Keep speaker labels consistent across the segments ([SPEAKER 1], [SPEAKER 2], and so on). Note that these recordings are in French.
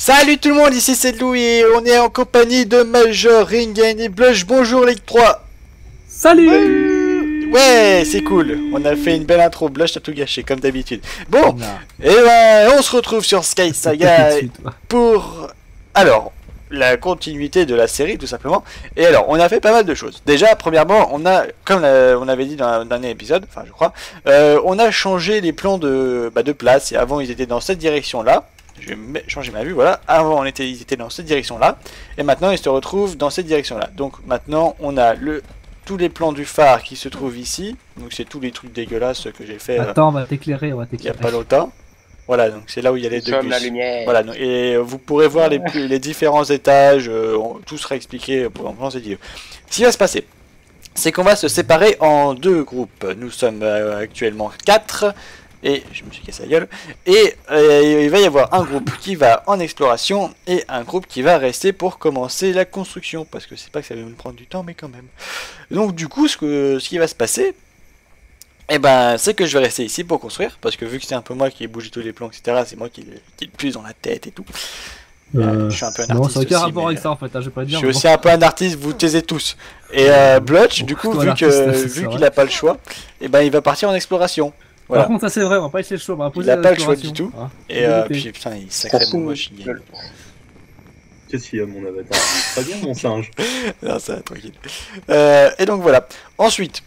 [SPEAKER 1] Salut tout le monde, ici c'est Louis et on est en compagnie de Major, Ringen et Blush. Bonjour les trois.
[SPEAKER 2] Salut.
[SPEAKER 1] Ouais, c'est cool. On a fait une belle intro. Blush t'as tout gâché comme d'habitude. Bon, et ben on se retrouve sur Sky Saga pour la continuité de la série tout simplement. Et alors on a fait pas mal de choses. Déjà premièrement on a, comme on avait dit dans le dernier épisode, enfin je crois, on a changé les plans de place. Et avant ils étaient dans cette direction là. Je vais changer ma vue, voilà. Avant ils étaient dans cette direction là. Et maintenant ils se retrouvent dans cette direction là. Donc maintenant on a tous les plans du phare qui se trouvent ici. Donc c'est tous les trucs dégueulasses que j'ai fait.
[SPEAKER 2] Attends, on va t'éclairer,
[SPEAKER 1] il n'y a pas longtemps. Voilà, donc c'est là où il y a les deux bus.
[SPEAKER 3] La lumière.
[SPEAKER 1] Voilà, et vous pourrez voir les différents étages, tout sera expliqué pendant cette vidéo. Ce qui va se passer, c'est qu'on va se séparer en deux groupes. Nous sommes actuellement 4, et je me suis cassé la gueule. Et il va y avoir un groupe qui va en exploration, et un groupe qui va rester pour commencer la construction. Parce que c'est pas que ça va nous prendre du temps, mais quand même. Donc du coup, ce qui va se passer... Et ben c'est que je vais rester ici pour construire, parce que vu que c'est un peu moi qui ai bougé tous les plans, etc., c'est moi qui le plus dans la tête et tout. Je suis un peu un artiste.
[SPEAKER 2] Non, ça n'a aucun
[SPEAKER 1] aussi,
[SPEAKER 2] rapport avec ça en fait, hein, je vais pas dire.
[SPEAKER 1] Je suis aussi un peu un artiste, vous taisez tous. Et Blutch, du coup, vu qu'il a pas le choix, et ben il va partir en exploration. Voilà.
[SPEAKER 2] Par contre, ça c'est vrai, on va pas laisser le choix, on va poser
[SPEAKER 1] il a pas le choix du tout.
[SPEAKER 2] Hein.
[SPEAKER 1] Et puis putain, il est sacrément moche.
[SPEAKER 4] Qu'est-ce qu'il y a mon avatar? Pas bien mon singe.
[SPEAKER 1] Non, ça va, tranquille. Et donc voilà. Ensuite.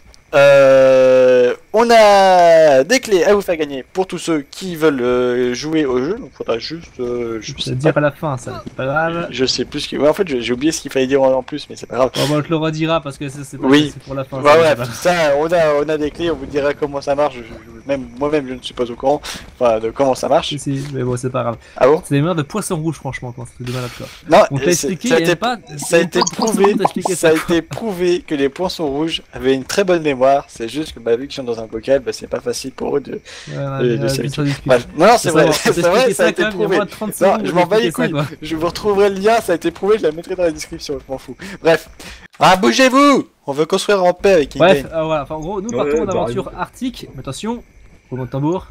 [SPEAKER 1] On a des clés à vous faire gagner pour tous ceux qui veulent jouer au jeu. Donc faudra juste
[SPEAKER 2] je sais dire à la fin, ça c'est pas grave.
[SPEAKER 1] Je sais plus ce qu'il... Ouais, en fait j'ai oublié ce qu'il fallait dire en plus, mais c'est pas grave.
[SPEAKER 2] Bon, on te le redira parce que c'est pour la fin.
[SPEAKER 1] Ouais, ça, on a des clés, on vous dira comment ça marche. Moi-même je ne suis pas au courant de comment ça marche.
[SPEAKER 2] Si, mais bon, c'est pas grave.
[SPEAKER 1] Ah bon?
[SPEAKER 2] C'est des mères de poisson rouge franchement, quand c'est de malade quoi.
[SPEAKER 1] Non,
[SPEAKER 2] on t'a expliqué,
[SPEAKER 1] ça a été prouvé que les poissons rouges avaient une très bonne mémoire. C'est juste que vu qu'ils sont dans un bocal, c'est pas facile pour eux de s'habituer. Non, c'est vrai, ça a été prouvé. Non, je m'en bats les couilles. Je vous retrouverai le lien, ça a été prouvé, je la mettrai dans la description, je m'en fous. Bref. Ah, bougez-vous! On veut construire en paix avec
[SPEAKER 2] Bref, voilà, enfin, en gros, nous partons en aventure arctique. Mais attention, roulement de tambour.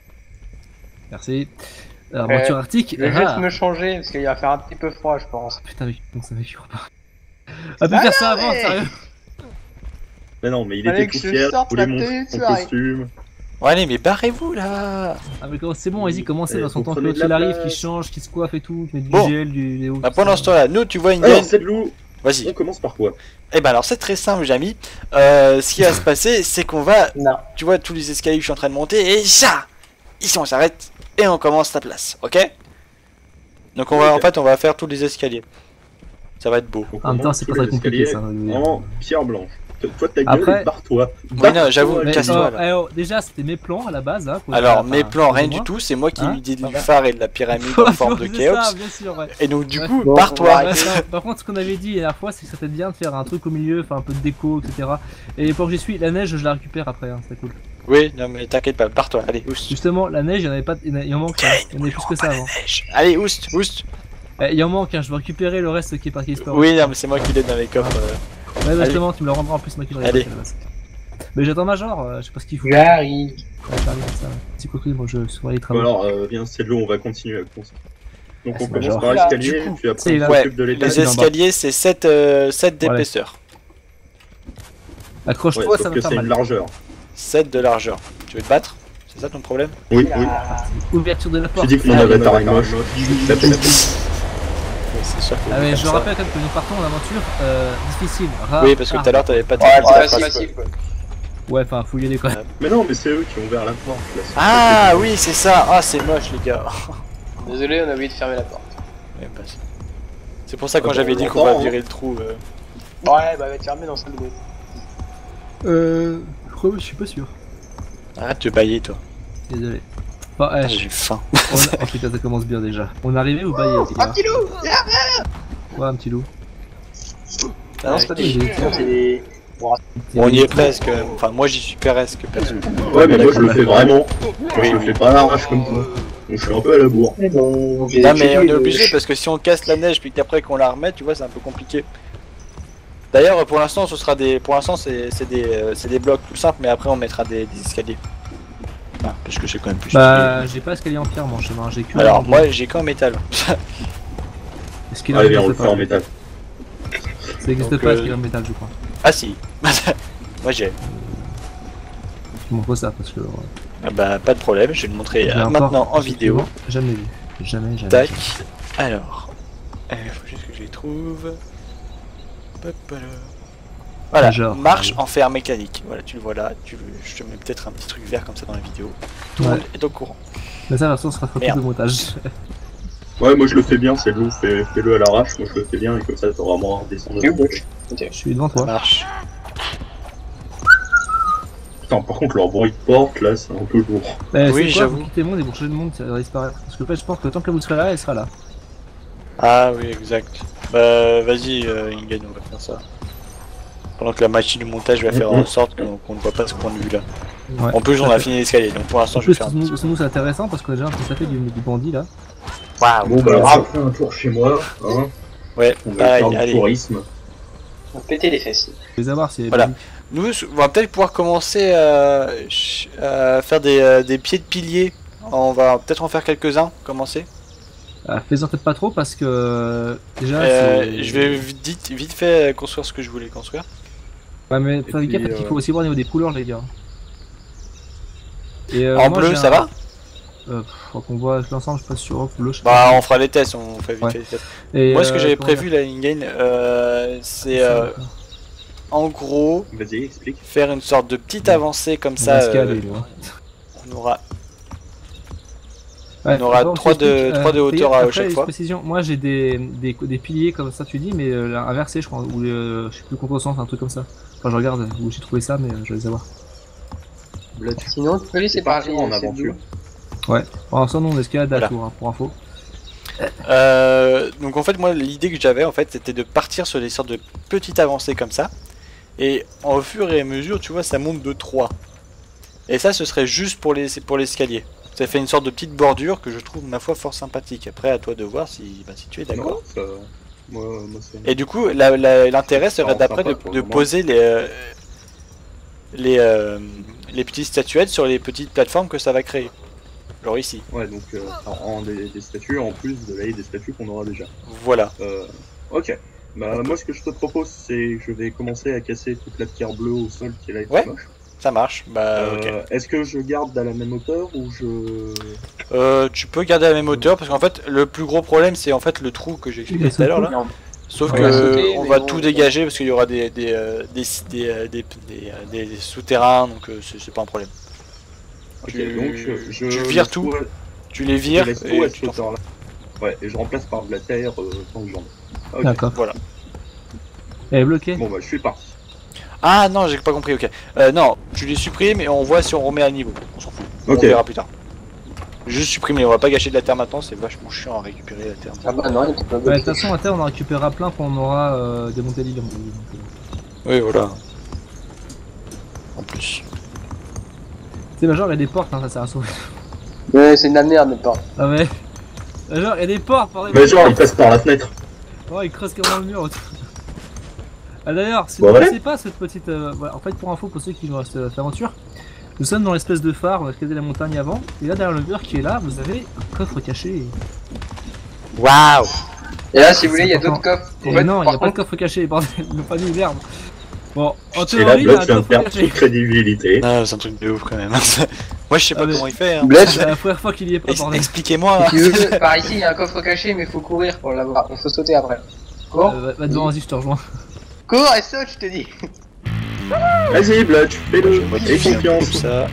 [SPEAKER 2] Merci. Aventure arctique.
[SPEAKER 3] Je vais juste me changer parce qu'il va faire un petit peu froid, je pense.
[SPEAKER 2] Putain, oui, bon, ça va, je repars. On peut faire ça avant, sérieux.
[SPEAKER 4] Mais non, mais il était tout fier, il voulait montrer son costume.
[SPEAKER 1] Ouais, allez, mais barrez-vous là!
[SPEAKER 2] Ah, mais c'est bon, vas-y, commencez dans son temps que l'autre il arrive, qui change, qui se coiffe et tout, qui met du gel, du.
[SPEAKER 1] Bah, pendant ce temps-là, nous, tu vois une
[SPEAKER 4] Alors, c'est de loup!
[SPEAKER 1] Vas-y.
[SPEAKER 4] On commence par quoi?
[SPEAKER 1] Eh ben, alors, c'est très simple, Jamy. Ce qui va se passer, c'est qu'on va.
[SPEAKER 3] Non.
[SPEAKER 1] Tu vois, tous les escaliers que je suis en train de monter, et ça! Ici, on s'arrête, et on commence la place, ok? Donc, on va faire tous les escaliers. Ça va être beau.
[SPEAKER 2] En même temps, c'est pas très compliqué ça.
[SPEAKER 4] En pierre blanche. Toi, ta gueule, barre-toi.
[SPEAKER 1] Oui, non, j'avoue, casse-toi là.
[SPEAKER 2] Déjà, c'était mes plans à la base. Hein,
[SPEAKER 1] alors, mes plans, rien du tout, c'est moi qui lui dis du phare et de la pyramide en forme de chaos. Et donc, du coup, barre-toi.
[SPEAKER 2] Par contre, ce qu'on avait dit la dernière fois, c'est que ça serait bien de faire un truc au milieu, enfin un peu de déco, etc. Et pour que j'y suis, la neige, je la récupère après, hein, c'est cool.
[SPEAKER 1] Oui, non, mais t'inquiète pas, barre-toi, allez, oust.
[SPEAKER 2] Justement, la neige, il y en avait pas, il en manque, il y en avait plus que ça avant.
[SPEAKER 1] Allez, oust, oust.
[SPEAKER 2] Il en manque, hein, je vais récupérer le reste qui est parti explorer.
[SPEAKER 1] Oui, non, mais c'est moi qui l'ai dans les coffres.
[SPEAKER 2] Ouais, bah justement, tu me le rendras en plus, moi qui le récupère. Mais j'attends Major, je sais pas ce qu'il faut.
[SPEAKER 3] J'arrive.
[SPEAKER 2] Ouais, j'arrive, ça. Petit coquille, moi je surveille les travaux.
[SPEAKER 4] Alors, viens, c'est de l'eau, on va continuer à construire. Donc on commence par l'escalier, et puis après on s'occupe de l'étage.
[SPEAKER 1] Les escaliers, c'est 7 d'épaisseur.
[SPEAKER 2] Accroche-toi, ça va faire
[SPEAKER 4] c'est
[SPEAKER 2] mal.
[SPEAKER 4] une largeur.
[SPEAKER 1] 7 de largeur. Tu veux te battre? C'est ça ton problème?
[SPEAKER 4] Oui, oui.
[SPEAKER 2] Ouverture de la porte.
[SPEAKER 4] J'ai dit que mon avatar est moche.
[SPEAKER 1] C'est sûr que
[SPEAKER 2] ah mais je rappelle quand même que nous partons en aventure difficile, rare.
[SPEAKER 1] Oui, parce que tout à l'heure t'avais pas de...
[SPEAKER 3] Ouais, c'est facile quoi.
[SPEAKER 2] Ouais, enfin, faut y aller quand même.
[SPEAKER 4] Mais non, mais c'est eux qui ont ouvert la porte.
[SPEAKER 1] Ah oui, c'est ça. Ah, c'est moche les gars.
[SPEAKER 3] Désolé, on a oublié de fermer la porte.
[SPEAKER 1] C'est pour ça quand j'avais dit qu'on va virer le trou.
[SPEAKER 3] Ouais, bah va te fermer dans ce bruit.
[SPEAKER 2] Je suis pas sûr.
[SPEAKER 1] Arrête de bailler toi.
[SPEAKER 2] Désolé. Bon,
[SPEAKER 1] j'ai faim.
[SPEAKER 2] Oh putain, ça commence bien déjà. On est arrivé ou baillé?
[SPEAKER 3] Un petit loup!
[SPEAKER 2] Ouais, un petit loup.
[SPEAKER 3] Ah non, c'est pas des...
[SPEAKER 1] On y est presque, enfin moi j'y suis presque perso.
[SPEAKER 4] Ouais, mais moi je le fais vraiment. Oui, je le fais pas à l'arrache comme ça. Donc je suis un peu à la bourre.
[SPEAKER 1] Non mais on est obligé parce que si on casse la neige puis qu'après qu'on la remet, tu vois, c'est un peu compliqué. D'ailleurs pour l'instant ce sera des. Pour l'instant c'est des blocs tout simples, mais après on mettra des escaliers. Parce que c'est quand même plus.
[SPEAKER 2] Bah j'ai pas escalier en pierre mon chemin, j'ai que.
[SPEAKER 1] Alors moi j'ai qu'en métal.
[SPEAKER 4] Allez, on le fait en métal.
[SPEAKER 2] Ça n'existe pas, Skiller métal, je crois.
[SPEAKER 1] Ah si. Moi j'ai.
[SPEAKER 2] Je montre ça parce que.
[SPEAKER 1] Ah bah pas de problème, je vais le montrer maintenant en vidéo.
[SPEAKER 2] Jamais vu. Jamais.
[SPEAKER 1] Tac. Alors. Faut juste que je les trouve. Voilà, genre, marche en fer mécanique. Voilà, tu le vois là. Je te mets peut-être un petit truc vert comme ça dans la vidéo. Tout le monde est au courant.
[SPEAKER 2] Mais ça, la version sera faute de montage.
[SPEAKER 4] Ouais, moi je le fais bien, c'est vous, fais-le à l'arrache, moi je le fais bien et comme ça t'auras moins à redescendre.
[SPEAKER 2] Je suis devant toi.
[SPEAKER 1] Ça marche.
[SPEAKER 4] Putain, par contre leur bruit de porte là, c'est un peu lourd.
[SPEAKER 2] Oui, j'avoue. Vous quittez le monde et vous changez de monde, ça va disparaître. Parce que en fait, je pense que tant que vous serez là, elle sera là.
[SPEAKER 1] Ah oui, exact. Bah vas-y, Ingen, on va faire ça. Pendant que la machine de montage va faire en sorte qu'on ne voit pas ce point de vue là. Ouais, en plus, on a fini l'escalier, donc pour l'instant, je vais faire.
[SPEAKER 2] Nous, c'est intéressant parce qu'on a déjà un peu tapé du bandit là.
[SPEAKER 1] Waouh!
[SPEAKER 4] Bon, bah, on va faire un tour chez moi. Hein.
[SPEAKER 1] Ouais,
[SPEAKER 4] on va faire du tourisme.
[SPEAKER 3] On va péter les fesses.
[SPEAKER 2] Les avoir, c'est.
[SPEAKER 1] Voilà. Nous, on va peut-être pouvoir commencer à faire des pieds de piliers. On va peut-être en faire quelques-uns, commencer.
[SPEAKER 2] Fais-en peut-être pas trop parce que. Déjà.
[SPEAKER 1] Je vais vite fait construire ce que je voulais construire.
[SPEAKER 2] Ouais, mais fais gaffe parce qu'il faut aussi voir au niveau des couleurs, les gars. Et,
[SPEAKER 1] en bleu, ça va?
[SPEAKER 2] Faut qu'on voit l'ensemble, je suis pas sûr. Bleu, je sais
[SPEAKER 1] bah, on fera les tests, on fait vite fait les tests. Et moi, ce que j'avais prévu là, in-game, c'est en gros, faire une sorte de petite avancée comme ça. On aura. Ouais, on aura 3 de hauteur à chaque fois.
[SPEAKER 2] Précision. Moi j'ai des piliers comme ça tu dis, mais inversés je crois, ou je sais plus contre-sens, un truc comme ça. Enfin je regarde où j'ai trouvé ça, mais je vais les avoir.
[SPEAKER 3] Sinon tu peux laisser partir
[SPEAKER 4] en aventure.
[SPEAKER 2] Ouais, pour l'instant nous on escalade à la tour, hein, pour info.
[SPEAKER 1] Donc en fait moi l'idée que j'avais en fait c'était de partir sur des sortes de petites avancées comme ça. Et au fur et à mesure tu vois ça monte de 3. Et ça ce serait juste pour l'escalier. Ça fait une sorte de petite bordure que je trouve ma foi fort sympathique. Après à toi de voir si tu es d'accord. Et du coup l'intérêt serait d'après de poser les petites statuettes sur les petites plateformes que ça va créer. Genre ici.
[SPEAKER 4] Ouais donc des statues en plus des statues qu'on aura déjà.
[SPEAKER 1] Voilà.
[SPEAKER 4] Ok. Bah moi ce que je te propose c'est que je vais commencer à casser toute la pierre bleue au sol qui est là et qui moche.
[SPEAKER 1] Ça marche, bah ok.
[SPEAKER 4] Est-ce que je garde à la même hauteur ou je...
[SPEAKER 1] tu peux garder à la même hauteur parce qu'en fait le plus gros problème c'est en fait le trou que j'ai expliqué tout à l'heure là. Sauf que on va tout dégager parce qu'il y aura des souterrains donc c'est pas un problème.
[SPEAKER 4] Okay, donc
[SPEAKER 1] tu vires tout, tu les vires
[SPEAKER 4] et tu là. Ouais, et je remplace par de la terre tant que j'en ai. Okay.
[SPEAKER 2] D'accord.
[SPEAKER 1] Voilà.
[SPEAKER 2] Elle est bloquée.
[SPEAKER 4] Bon bah je suis parti.
[SPEAKER 1] Ah non, j'ai pas compris, ok. Non, tu les supprimes et on voit si on remet à niveau. On s'en fout. On verra plus tard. Juste supprimer, on va pas gâcher de la terre maintenant, c'est vachement chiant à récupérer la terre.
[SPEAKER 3] Ah bah non, il était pas
[SPEAKER 2] de toute façon, la terre on en récupérera plein quand on aura démonté l'île.
[SPEAKER 1] Oui, voilà. En plus.
[SPEAKER 2] C'est genre il y a des portes, hein, ça sert à sauver.
[SPEAKER 3] Ouais, c'est de la merde les portes.
[SPEAKER 2] Ah mais. Genre il y a des portes, bordel.
[SPEAKER 4] Mais genre il passe par la fenêtre.
[SPEAKER 2] Ouais, il creuse carrément le mur. Ah d'ailleurs, si vous ne connaissez pas cette petite... voilà, en fait pour info, pour ceux qui vont cette aventure, nous sommes dans l'espèce de phare, on a escaladé la montagne avant, et là derrière le mur qui est là, vous avez un coffre caché.
[SPEAKER 1] Waouh!
[SPEAKER 3] Et là si vous voulez, il y a d'autres coffres.
[SPEAKER 2] Non, il n'y a pas de coffre caché, bordel, ils n'ont pas dit merde. Bon, en
[SPEAKER 4] théorie, il y a un coffre caché. Crédibilité.
[SPEAKER 1] Non, c'est un truc de ouf quand même. Moi je sais pas comment il fait. Hein.
[SPEAKER 2] C'est la première fois qu'il y est pas, bordel.
[SPEAKER 1] Expliquez-moi.
[SPEAKER 3] Par ici, il y a un coffre caché, mais il faut courir pour l'avoir, il faut sauter après.
[SPEAKER 2] Bon. Va devant, vas-y, je te rejoins.
[SPEAKER 3] Cours et saute, je te dis.
[SPEAKER 4] Vas-y, Blutch, fais-le. Aie confiance.
[SPEAKER 1] Ça.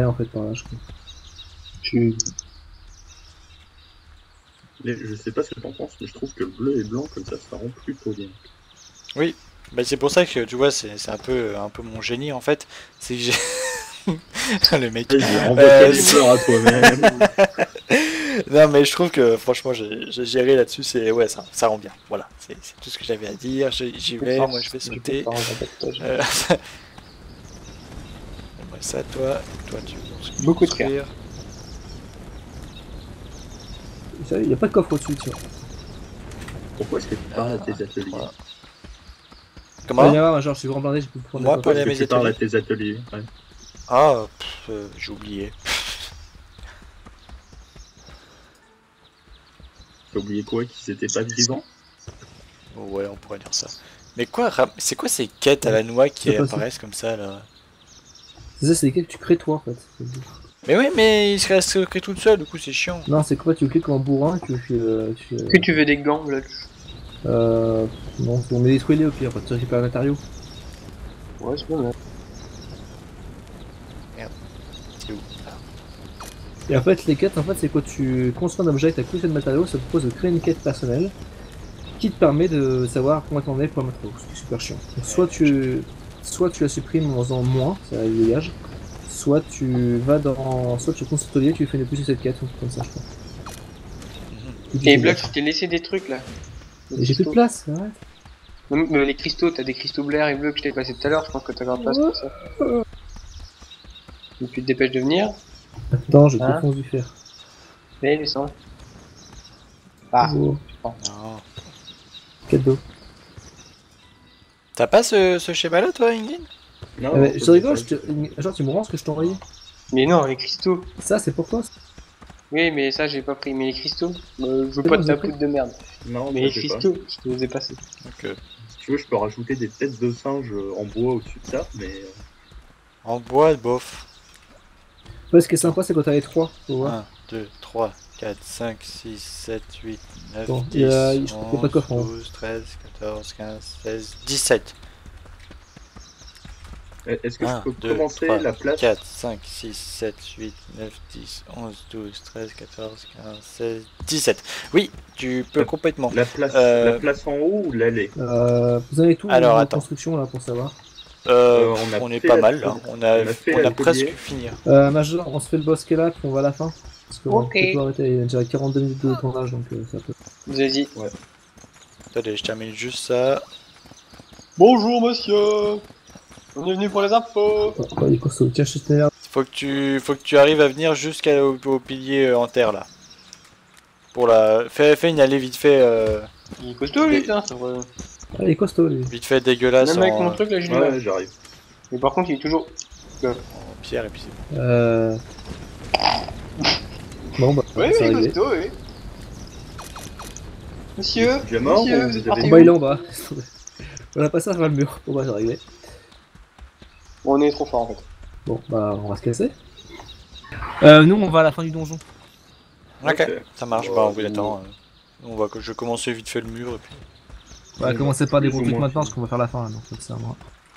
[SPEAKER 2] rien en fait par là, je crois.
[SPEAKER 4] Je sais pas ce que t'en penses, mais je trouve que le bleu et blanc comme ça rend plutôt bien.
[SPEAKER 1] Oui, bah c'est pour ça que tu vois, c'est un peu mon génie en fait. C'est que j'ai. Le mec.
[SPEAKER 4] Renvoie tes fleurs à toi-même.
[SPEAKER 1] Non, mais je trouve que franchement, j'ai géré là-dessus, c'est ouais, ça rend bien. Voilà, c'est tout ce que j'avais à dire. J'y vais, moi je vais sauter. Moi ça, toi tu.
[SPEAKER 3] Beaucoup de cœur.
[SPEAKER 2] Il n'y a pas de coffre au-dessus, tiens.
[SPEAKER 4] Pourquoi est-ce que tu parles à tes ateliers?
[SPEAKER 1] Voilà. Comment?
[SPEAKER 2] Genre, je suis vraiment blindé, je peux prendre
[SPEAKER 1] moi, pas
[SPEAKER 4] Pourquoi est-ce que tu parles à tes ateliers? Ouais.
[SPEAKER 1] Ah, j'ai oublié.
[SPEAKER 4] T'as oublié quoi? Qu'ils étaient pas vivants?
[SPEAKER 1] Ouais, on pourrait dire ça. Mais quoi, c'est quoi ces quêtes à la noix qui apparaissent comme ça là?
[SPEAKER 2] C'est ça, c'est des quêtes que tu crées toi en fait.
[SPEAKER 1] Mais oui, mais il se reste créé tout seul, du coup c'est chiant.
[SPEAKER 2] Non, c'est quoi? Tu cliques comme un bourrin,
[SPEAKER 3] Que tu veux des gants là?
[SPEAKER 2] Non, on met détruit-les au pire, tu récupères un matériau.
[SPEAKER 3] Ouais, c'est pas mal.
[SPEAKER 1] C'est où?
[SPEAKER 2] Et en fait, les quêtes, en fait, c'est quoi? Tu construis un objet avec ta collection de matériaux, ça te propose de créer une quête personnelle qui te permet de savoir comment t'en es pour un matériau, ce qui est super chiant. Donc, soit tu la supprimes en faisant moins, ça dégage, soit tu vas dans. Soit tu construis ton atelier, tu fais ne plus cette quête, ou comme ça, je crois.
[SPEAKER 3] Et Block, je t'ai laissé des trucs là.
[SPEAKER 2] J'ai plus de place, arrête.
[SPEAKER 3] Mais les cristaux, t'as des cristaux Blair et bleus que je t'ai passé tout à l'heure, je pense que t'as grave place pour ça. Et puis te dépêches de venir.
[SPEAKER 2] Attends, je te fonce du fer.
[SPEAKER 3] Mais les sons. Ah,
[SPEAKER 2] Oh.
[SPEAKER 1] Non.
[SPEAKER 2] Cadeau.
[SPEAKER 1] T'as pas ce schéma là, toi, Ingrid?
[SPEAKER 4] Non,
[SPEAKER 2] je rigole, genre tu me rends ce que je t'ai envoyé.
[SPEAKER 3] mais non, les cristaux.
[SPEAKER 2] Ça, c'est pour toi.
[SPEAKER 3] Oui, mais ça j'ai pas pris. Mais les cristaux, je veux pas de ta poudre de merde.
[SPEAKER 4] Non,
[SPEAKER 3] Mais les cristaux, je te les ai passés.
[SPEAKER 1] Donc,
[SPEAKER 4] si tu veux, je peux rajouter des têtes de singe en bois au-dessus de ça, mais.
[SPEAKER 1] en bois, bof.
[SPEAKER 2] Ouais, ce qui est sympa, c'est quand t'as les 3.
[SPEAKER 1] 1, 2, 3, 4, 5, 6, 7, 8, 9,
[SPEAKER 2] Bon,
[SPEAKER 1] 10,
[SPEAKER 2] je crois
[SPEAKER 1] 11,
[SPEAKER 2] qu'il y a pas de coffre, hein.
[SPEAKER 1] 12, 13, 14, 15, 16, 17.
[SPEAKER 4] Est-ce que
[SPEAKER 1] 1,
[SPEAKER 4] je peux
[SPEAKER 1] 2,
[SPEAKER 4] commencer
[SPEAKER 1] 3,
[SPEAKER 4] la place
[SPEAKER 1] 4, 5, 6, 7, 8, 9, 10, 11, 12, 13, 14, 15, 16, 17. Oui, tu peux complètement.
[SPEAKER 4] la place en haut ou l'allée?
[SPEAKER 2] Vous avez tout
[SPEAKER 1] Alors,
[SPEAKER 2] en
[SPEAKER 1] attends.
[SPEAKER 2] construction là pour savoir.
[SPEAKER 1] On est pas mal là. On a presque fini.
[SPEAKER 2] Major, on se fait le boss qui est là, puis on va à la fin. Parce qu'on peut tout arrêter, il y a déjà 42 minutes de tournage donc ça peut.
[SPEAKER 3] Vas-y.
[SPEAKER 4] Ouais.
[SPEAKER 1] Attendez, je termine juste ça.
[SPEAKER 3] Bonjour monsieur. On est venu pour les infos.
[SPEAKER 2] Oh, il est costaud, tiens, je te merde.
[SPEAKER 1] Faut que tu arrives à venir jusqu'au pilier en terre là. Pour la. Fais une allée vite fait.
[SPEAKER 3] Il est costaud lui, putain, c'est vrai.
[SPEAKER 2] Ah, il est costaud lui.
[SPEAKER 1] Vite fait dégueulasse
[SPEAKER 3] Même avec mon truc là, j'ai du mal.
[SPEAKER 4] Ouais, j'arrive.
[SPEAKER 3] Mais par contre, il est toujours.
[SPEAKER 1] en pierre et puis c'est bon.
[SPEAKER 2] Bon bah,
[SPEAKER 3] Oui,
[SPEAKER 2] c'est
[SPEAKER 3] il est
[SPEAKER 2] réglé.
[SPEAKER 3] costaud, oui. Monsieur,
[SPEAKER 4] Déjà mort
[SPEAKER 3] monsieur,
[SPEAKER 4] ou
[SPEAKER 3] vous êtes
[SPEAKER 4] vous
[SPEAKER 3] parti
[SPEAKER 4] avez-
[SPEAKER 2] Bah,
[SPEAKER 3] où
[SPEAKER 2] il est en bas. On a passé à travers le mur. Bon bah, c'est réglé.
[SPEAKER 3] Bon, on est trop fort en fait.
[SPEAKER 2] Bon bah, on va se casser. Nous, on va à la fin du donjon.
[SPEAKER 1] Ok,
[SPEAKER 4] Ok.
[SPEAKER 1] ça marche.
[SPEAKER 4] Ouais,
[SPEAKER 1] Bah on va
[SPEAKER 4] bon.
[SPEAKER 1] attendre. On va que je vais commencer vite fait le mur et puis.
[SPEAKER 2] On va
[SPEAKER 4] Ouais,
[SPEAKER 2] commencer par des
[SPEAKER 4] plus
[SPEAKER 2] gros
[SPEAKER 4] ou
[SPEAKER 2] trucs
[SPEAKER 4] moins.
[SPEAKER 2] maintenant parce qu'on va faire la fin là, donc c'est à moi.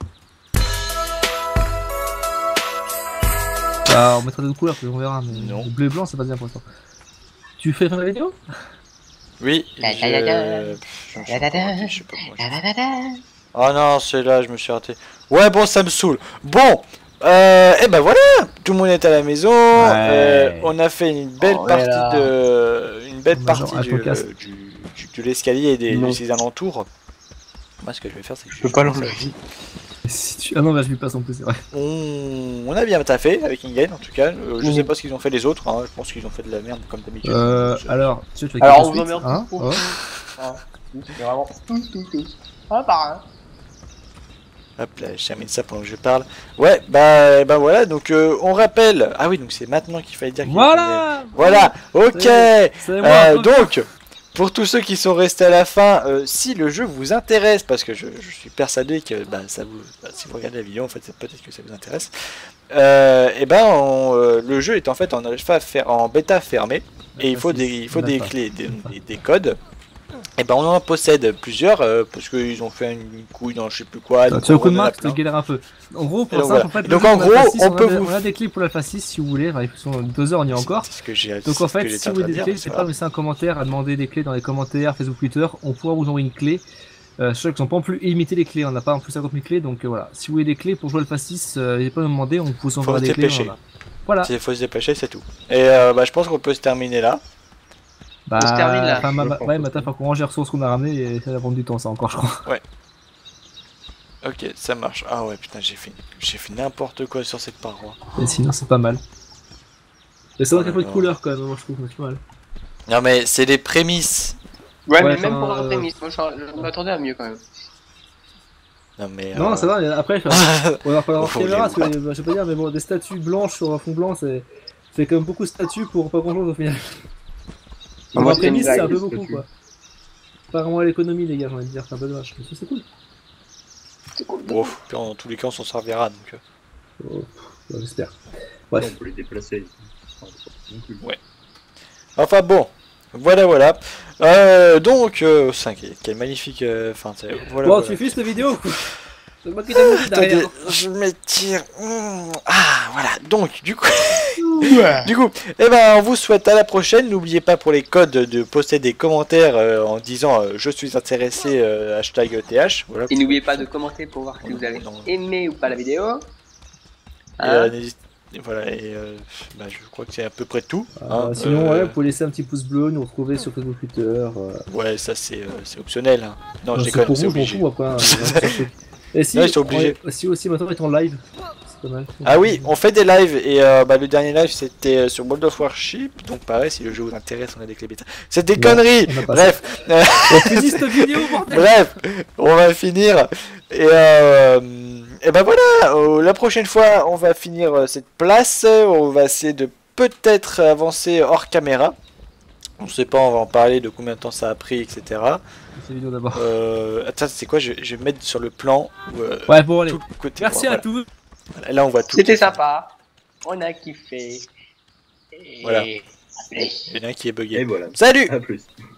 [SPEAKER 2] Bah, on mettra d'autres couleurs, puis on verra, mais
[SPEAKER 1] Non.
[SPEAKER 2] le bleu et blanc, c'est pas bien pour l'instant. Tu fais fin de la vidéo?
[SPEAKER 1] Oui.
[SPEAKER 5] Da, da, da, da.
[SPEAKER 1] Je
[SPEAKER 5] Da, da, da.
[SPEAKER 1] sais pas moi.
[SPEAKER 5] Da, da, da, da.
[SPEAKER 1] Oh non, celui-là, je me suis raté. Ouais, bon, ça me saoule. Bon, et ben voilà, tout le monde est à la maison.
[SPEAKER 2] Ouais.
[SPEAKER 1] On a fait une belle
[SPEAKER 3] Oh,
[SPEAKER 1] partie
[SPEAKER 3] là.
[SPEAKER 1] une belle
[SPEAKER 2] On va genre
[SPEAKER 1] partie
[SPEAKER 2] un podcast.
[SPEAKER 1] de l'escalier et
[SPEAKER 3] Non.
[SPEAKER 1] de ses alentours. Moi, ce que je vais faire, c'est que
[SPEAKER 3] Je peux pas l'enlever.
[SPEAKER 2] Si tu... Ah non, bah je lui passe en plus, c'est vrai.
[SPEAKER 1] On a bien taffé avec Ingen en tout cas. Je sais pas ce qu'ils ont fait les autres. Hein. Je pense qu'ils ont fait de la merde comme d'habitude.
[SPEAKER 2] Alors, tu fais
[SPEAKER 3] Alors,
[SPEAKER 2] quelque
[SPEAKER 3] on vous
[SPEAKER 2] suite,
[SPEAKER 3] emmerde
[SPEAKER 2] hein,
[SPEAKER 3] tous.
[SPEAKER 2] oh.
[SPEAKER 3] Ah, c'est vraiment tous. Un par un.
[SPEAKER 1] Hop là, je termine ça pendant que je parle. Ouais, bah voilà, donc on rappelle. Ah oui, donc c'est maintenant qu'il fallait dire qu'il
[SPEAKER 2] Voilà.
[SPEAKER 1] Voilà, ok.
[SPEAKER 2] C'est moi.
[SPEAKER 1] Donc, pour tous ceux qui sont restés à la fin, si le jeu vous intéresse, parce que je suis persuadé que si vous regardez la vidéo, en fait, c'est peut-être que ça vous intéresse. Et le jeu est en fait en bêta fermée et il faut des clés, des codes. Et ben on en possède plusieurs parce qu'ils ont fait une couille dans je sais plus quoi.
[SPEAKER 2] Tu as le coup de marque, tu galères un peu. En gros, pour ça,
[SPEAKER 1] voilà.
[SPEAKER 2] en fait,
[SPEAKER 1] donc en gros,
[SPEAKER 2] on a des clés pour l'Alpha 6 si vous voulez. Enfin, ils sont 2 heures, on y est encore. Donc en fait, si vous voulez des clés, n'hésitez pas à laisser un commentaire, à demander des clés dans les commentaires, Facebook, Twitter. On pourra vous envoyer une clé. Je sais qu'ils sont pas en plus illimité les clés, on n'a pas en plus 50 000 clés. Donc voilà, si vous voulez des clés pour jouer Alpha 6, n'hésitez pas à nous demander, on vous envoie des clés. Voilà.
[SPEAKER 1] Il faut se dépêcher, c'est tout. Et je pense qu'on peut se terminer là.
[SPEAKER 2] Bah, on se termine là. Ouais, maintenant il faut qu'on range les ressources qu'on a ramenées et ça va prendre du temps, ça encore, je crois.
[SPEAKER 1] Ouais. Ok, ça marche. Ah ouais, putain, j'ai fait n'importe quoi sur cette paroi.
[SPEAKER 2] Et sinon, c'est pas mal. Mais ça manque un peu de couleur quand même, moi je trouve, c'est pas mal.
[SPEAKER 1] Non, mais c'est des prémices.
[SPEAKER 3] Ouais, mais même pour un prémisse, moi je m'attendais à mieux quand même.
[SPEAKER 1] Non, mais.
[SPEAKER 2] Non, ça va, après, on va falloir caméra, parce que je vais pas dire, mais bon, des statues blanches sur un fond blanc, c'est quand même beaucoup de statues pour pas grand chose au final. En prémisse, c'est un peu beaucoup quoi. Pas vraiment à l'économie, les gars, j'ai envie de dire, c'est un peu dommage, mais c'est cool.
[SPEAKER 3] C'est cool.
[SPEAKER 1] Bon, puis en tous les cas, on s'en servira donc.
[SPEAKER 2] J'espère. Bref.
[SPEAKER 4] On peut les déplacer.
[SPEAKER 1] Ouais. Enfin bon, voilà. Donc, 5, quel magnifique. Enfin, voilà.
[SPEAKER 2] Bon, tu fais cette vidéo quoi. C'est moi qui t'ai monté derrière.
[SPEAKER 1] Je m'étire. Ah, voilà. Donc, du coup, eh ben, on vous souhaite à la prochaine. N'oubliez pas pour les codes de poster des commentaires en disant je suis intéressé #TH. Voilà.
[SPEAKER 5] Et n'oubliez pas de commenter pour voir si vous avez aimé ou pas la vidéo.
[SPEAKER 1] Voilà, je crois que c'est à peu près tout.
[SPEAKER 2] Sinon, ouais, vous pouvez laisser un petit pouce bleu, nous retrouver sur Facebook, Twitter.
[SPEAKER 1] Ouais, ça c'est optionnel. Hein. Non, je déconne, c'est obligé.
[SPEAKER 2] Et si,
[SPEAKER 1] non, obligé.
[SPEAKER 2] Si aussi maintenant est en live. Pas mal.
[SPEAKER 1] Ah oui, on fait des lives et le dernier live c'était sur World of Warship, donc pareil si le jeu vous intéresse on a des clés bêta. C'est des conneries. Bref. Bref, on va finir et ben voilà, la prochaine fois on va finir cette place, on va essayer de peut-être avancer hors caméra. On sait pas, on va en parler de combien de temps ça a pris, etc.
[SPEAKER 2] C'est vidéo d'abord.
[SPEAKER 1] Attends, c'est quoi, je vais mettre sur le plan.
[SPEAKER 2] Ouais, bon allez.
[SPEAKER 1] Côté,
[SPEAKER 2] merci à tous.
[SPEAKER 1] Là on voit tout.
[SPEAKER 5] C'était sympa. On a kiffé.
[SPEAKER 1] Voilà. Il y en a un qui est bugué.
[SPEAKER 4] Et voilà.
[SPEAKER 1] Salut.
[SPEAKER 4] À plus.